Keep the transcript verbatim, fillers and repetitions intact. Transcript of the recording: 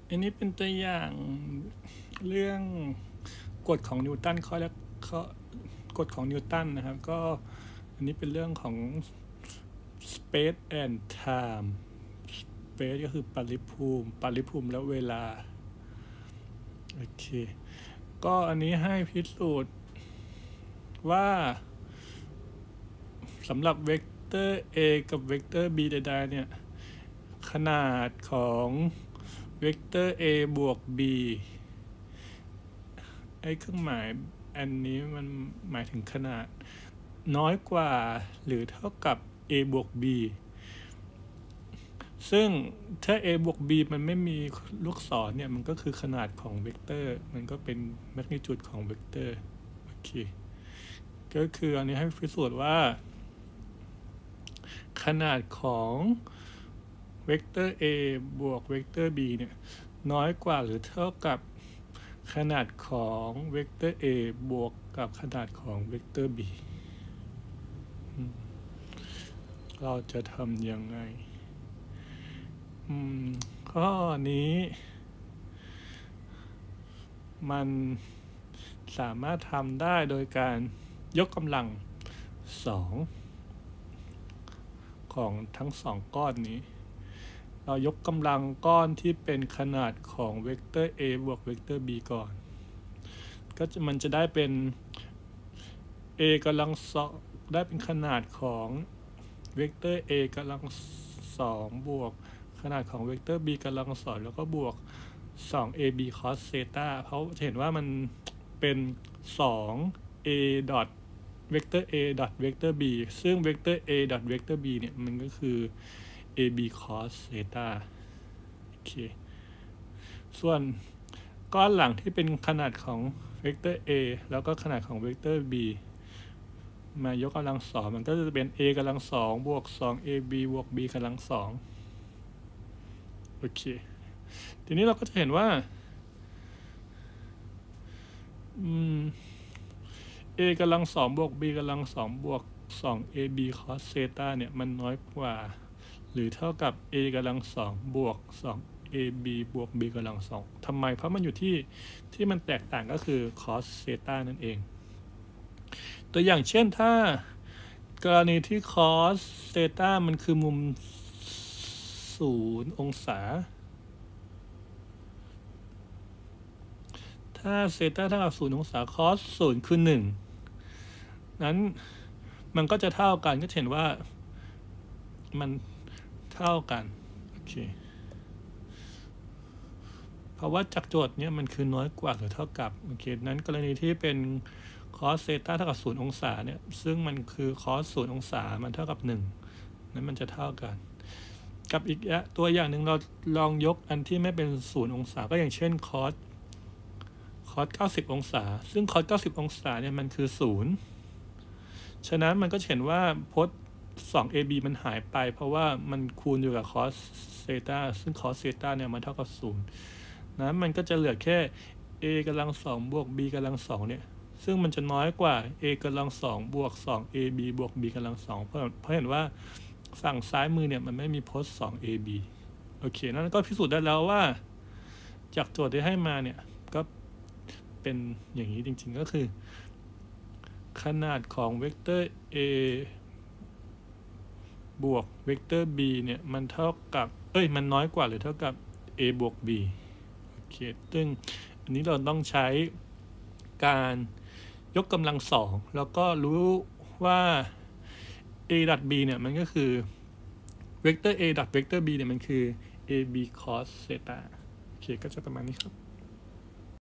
อันนี้เป็นตัวอย่างเรื่องกฎของนิวตันข้อแรกข้อกฎของนิวตันนะครับก็อันนี้เป็นเรื่องของ space and time space ก็คือปริภูมิปริภูมิและเวลาโอเคก็อันนี้ให้พิสูจน์ว่าสำหรับเวกเตอร์ a กับเวกเตอร์ b ใดๆเนี่ยขนาดของเวกเตอร์ a บวก b ไอ้เครื่องหมายอันนี้มันหมายถึงขนาดน้อยกว่าหรือเท่ากับ a บวก b ซึ่งถ้า a บวก b มันไม่มีลูกศรเนี่ยมันก็คือขนาดของเวกเตอร์มันก็เป็นแมกนิจูดของเวกเตอร์โอเคก็คืออันนี้ให้พิสูจน์ว่าขนาดของเวกเตอร์ a บวกเวกเตอร์ b เนี่ยน้อยกว่าหรือเท่ากับขนาดของเวกเตอร์ a บวกกับขนาดของเวกเตอร์ b เราจะทำยังไงข้อนี้มันสามารถทำได้โดยการยกกำลังสองของทั้งสองก้อนนี้เรายกกำลังก้อนที่เป็นขนาดของเวกเตอร์ a บวกเวกเตอร์ b ก่อนก็จะมันจะได้เป็น a กำลังสองได้เป็นขนาดของเวกเตอร์ a กำลังสองบวกขนาดของเวกเตอร์ b กำลังสองแล้วก็บวก สอง เอ บี cos เซตาเพราะจะเห็นว่ามันเป็น สอง a ดอทเวกเตอร์ a ดอทเวกเตอร์ b ซึ่งเวกเตอร์ a ดอทเวกเตอร์ b เนี่ยมันก็คือ ab cos เซตาโอเคส่วนก้อนหลังที่เป็นขนาดของเวกเตอร์ a แล้วก็ขนาดของเวกเตอร์ b มายกกำลังสองมันก็จะเป็น a กำลังสองบวก สอง เอ บี บวก b กำลังสองโอเคทีนี้เราก็จะเห็นว่าอืม a กำลังสองบวก b กำลังสองบวก สอง เอ บี cos เซตาเนี่ยมันน้อยกว่าหรือเท่ากับ a กำลังสองบวก สอง เอ บี บวก b กำลังสองทำไมเพราะมันอยู่ที่ที่มันแตกต่างก็คือ cos เซตานั่นเองตัวอย่างเช่นถ้ากรณีที่ cos เซตามันคือมุมศูนย์องศาถ้าเซตาเท่ากับศูนย์องศา cos ศูนย์คือหนึ่งนั้นมันก็จะเท่ากันก็เห็นว่ามันเท่ากันโอเคเพราะว่าจากโจทย์เนี้ยมันคือน้อยกว่าหรือเท่ากับโอเคนั้นกรณีที่เป็น cos เซตาเท่ากับศูนย์องศาเนี่ยซึ่งมันคือ cos ศูนย์องศามันเท่ากับหนึ่งนั้นมันจะเท่ากันกับอีกตัวอย่างหนึ่งเราลองยกอันที่ไม่เป็นศูนย์องศาก็อย่างเช่น cos cos เก้าสิบองศาซึ่ง cos เก้าสิบองศาเนี่ยมันคือศูนย์ฉะนั้นมันก็เห็นว่าพจน์ สอง เอ บี มันหายไปเพราะว่ามันคูณอยู่กับ cos เซตาซึ่ง cos เซตาเนี่ยมันเท่ากับศูนย์นั้นมันก็จะเหลือแค่ a กำลังสองบวก b กำลังสองเนี่ยซึ่งมันจะน้อยกว่า a กำลังสองบวก สอง เอ บี บวก b กำลังสองเพราะเพราะเห็นว่าฝั่งซ้ายมือเนี่ยมันไม่มีพจน์ สอง เอ บี โอเคนั่นก็พิสูจน์ได้แล้วว่าจากโจทย์ที่ให้มาเนี่ยก็เป็นอย่างนี้จริงๆก็คือขนาดของเวกเตอร์ a บวกเวกเตอร์ b เนี่ยมันเท่ากับเอ้ยมันน้อยกว่าหรือเท่ากับ a บวก b โอเคซึ่งอันนี้เราต้องใช้การยกกำลังสองแล้วก็รู้ว่า a ดับ b เนี่ยมันก็คือเวกเตอร์ a ดับเวกเตอร์ b เนี่ยมันคือ ab cos เซตาโอเคก็จะประมาณนี้ครับ